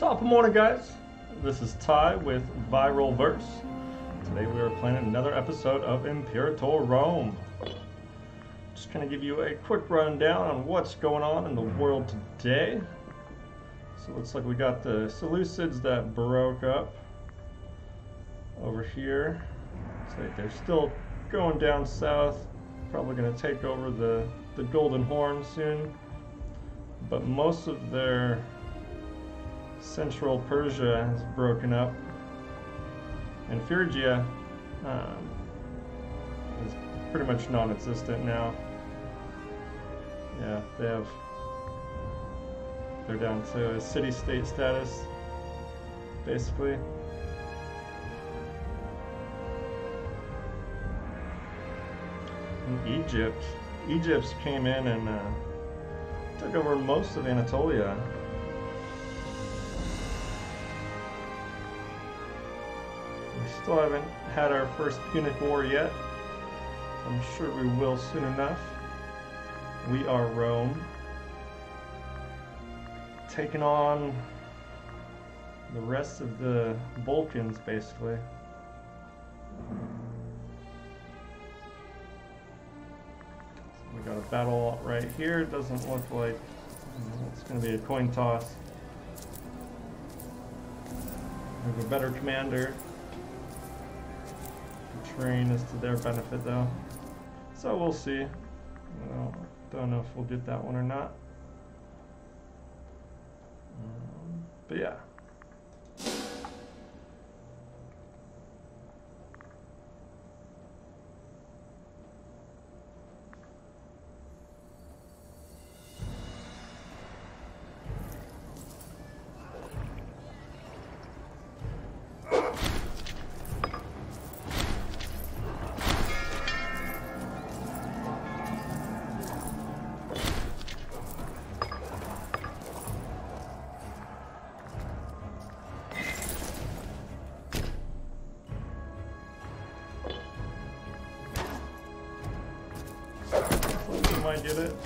Top of morning, guys. This is Ty with Viral Verse. Today we are playing another episode of Imperator Rome. Just gonna give you a quick rundown on what's going on in the world today. So it looks like we got the Seleucids that broke up over here. Looks like they're still going down south. Probably gonna take over the Golden Horn soon. But most of their central Persia has broken up, and Phrygia is pretty much non-existent now. Yeah, they're down to a city-state status, basically. And Egypt came in and took over most of Anatolia. We still haven't had our first Punic War yet. I'm sure we will soon enough. We are Rome, taking on the rest of the Balkans, basically. We got a battle right here. It doesn't look like it's going to be a coin toss. We have a better commander. The terrain is to their benefit, though. So we'll see. Don't know if we'll get that one or not. But yeah. Might get it.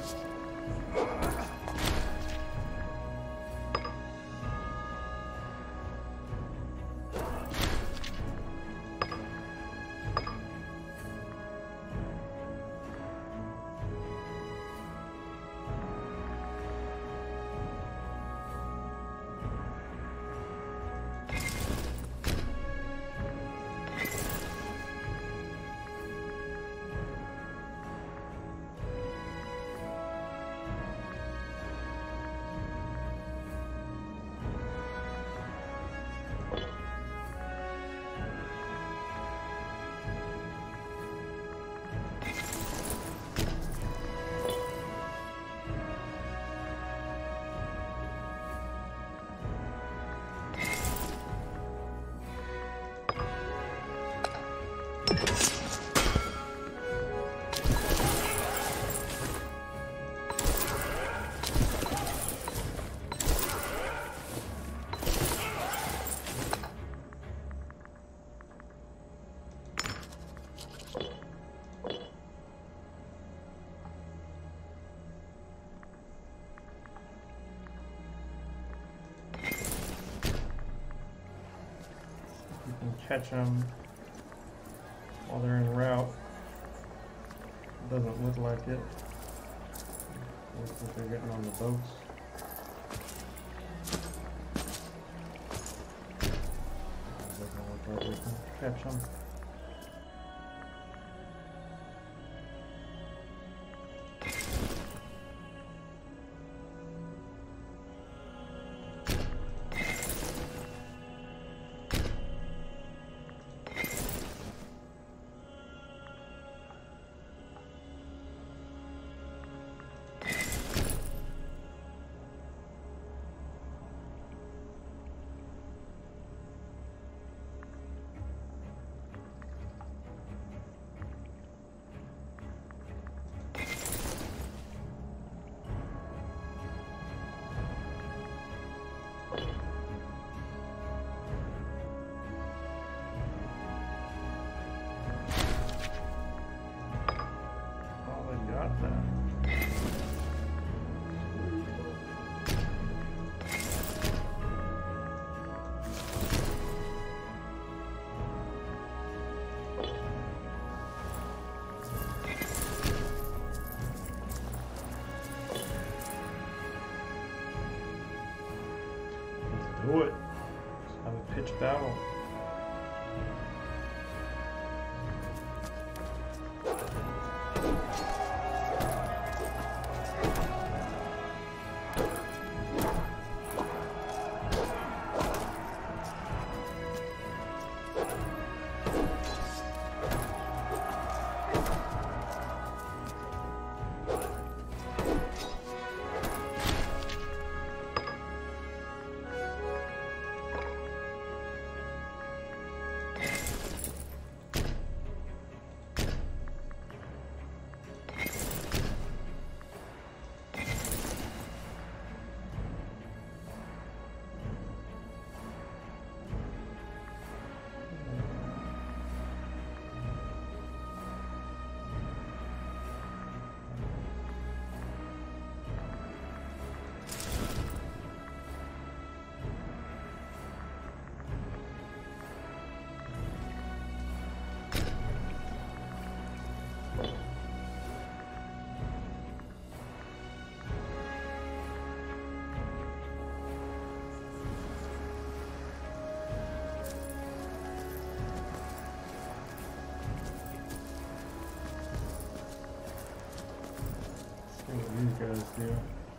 Catch them while they're en route. Doesn't look like it. Looks like they're getting on the boats. Doesn't look like we can catch them. do it. Let's have a pitch battle. What these guys do.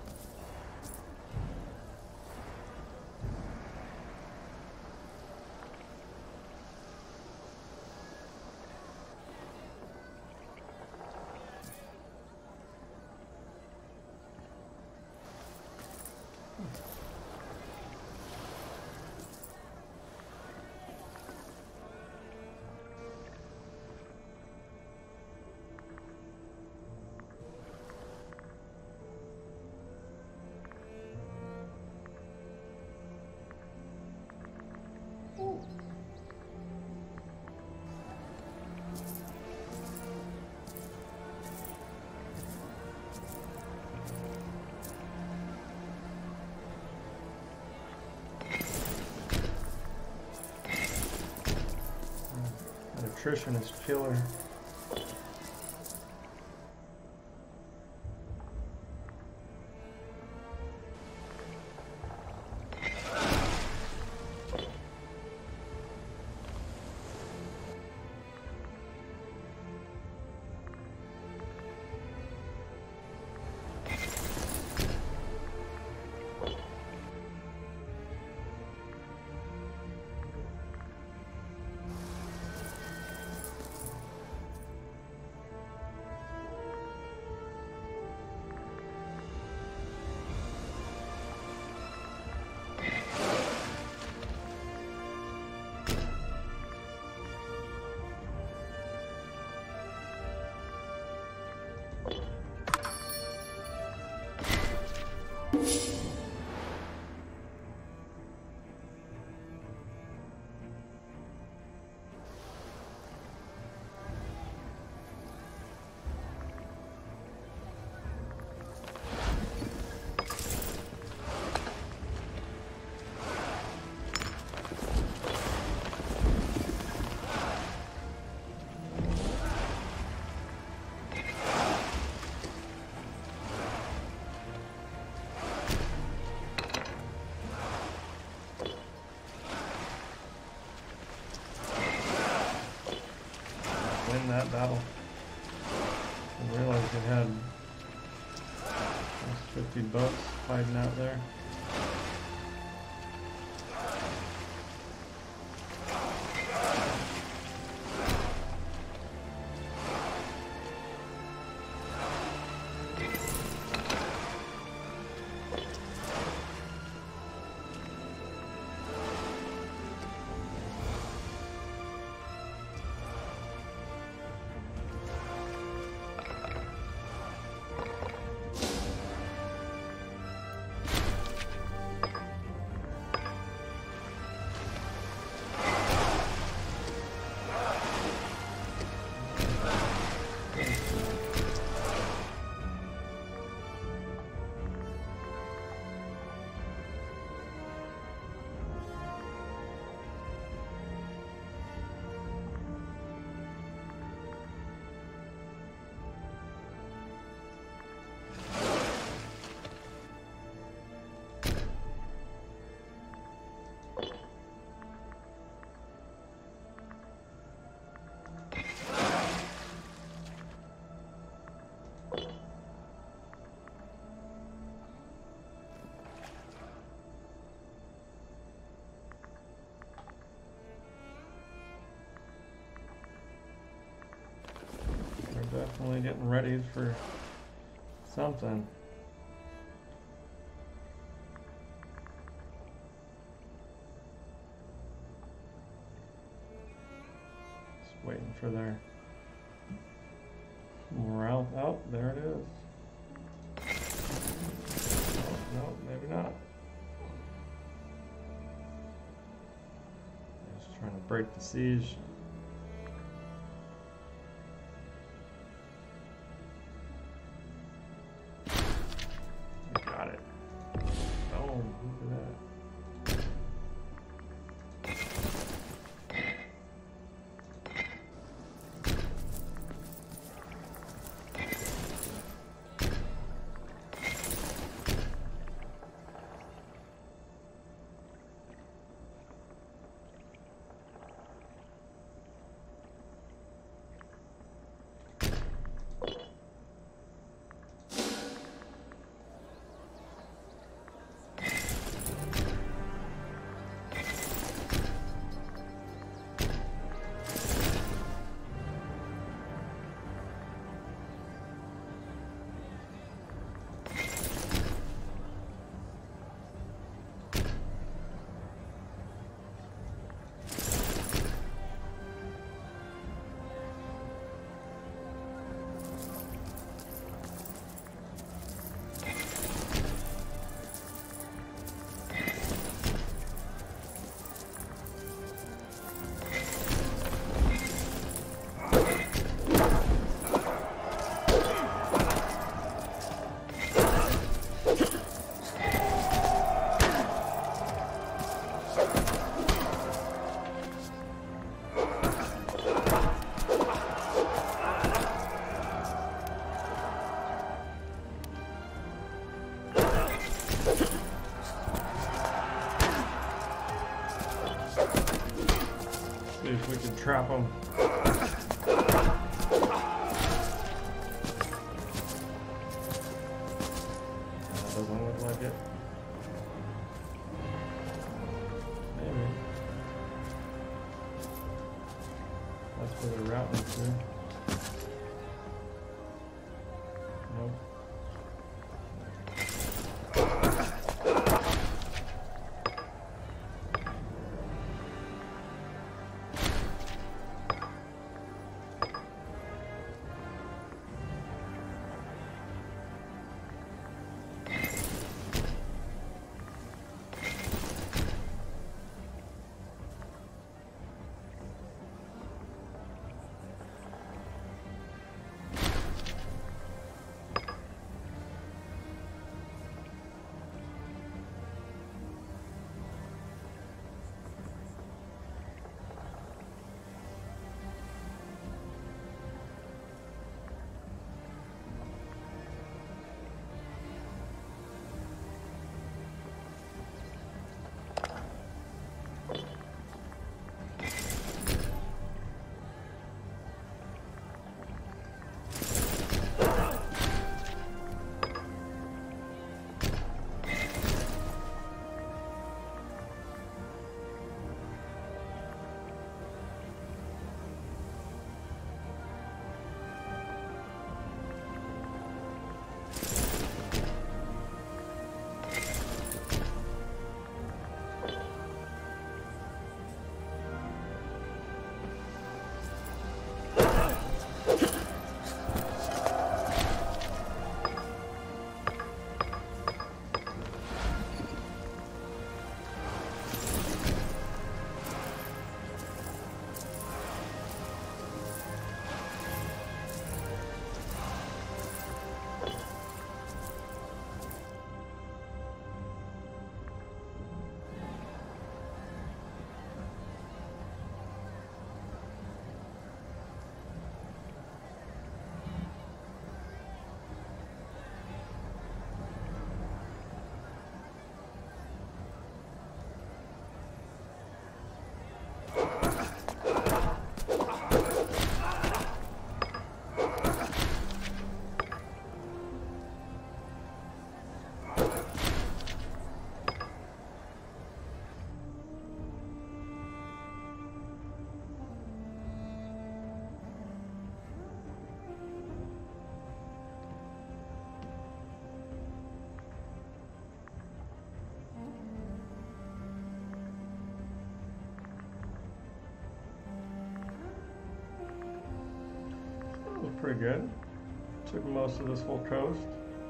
Attrition is killer. Win that battle. I realized it had almost 50 bucks hiding out there. Definitely getting ready for something. Just waiting for their morale. Oh, there it is. Oh, no, maybe not. Just trying to break the siege. Got it. Oh, look at that. See if we can trap them. Doesn't look like it. Maybe. That's where they're routing to. Nope. pretty good. Took most of this whole coast.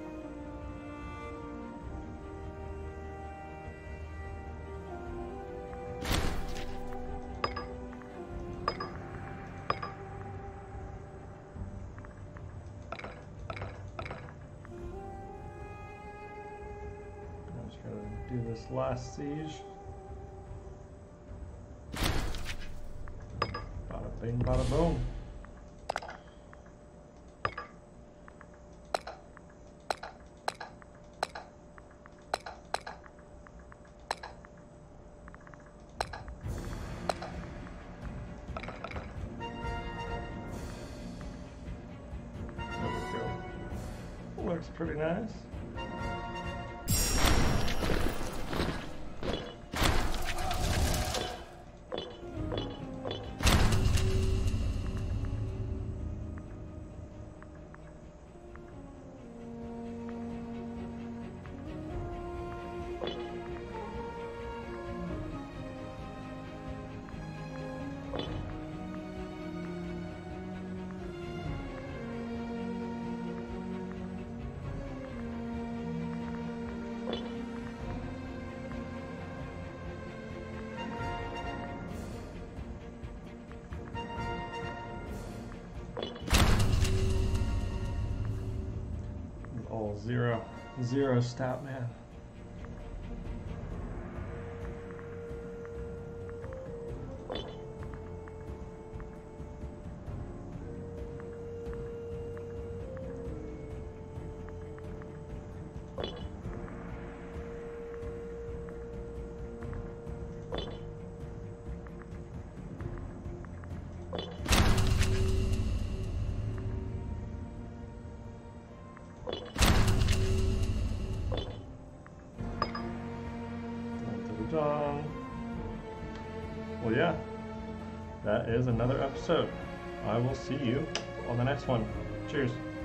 I'm just gonna do this last siege. Bada bing, bada boom. Looks pretty nice. Oh, zero stat man. Well, yeah, that is another episode. I will see you on the next one. Cheers.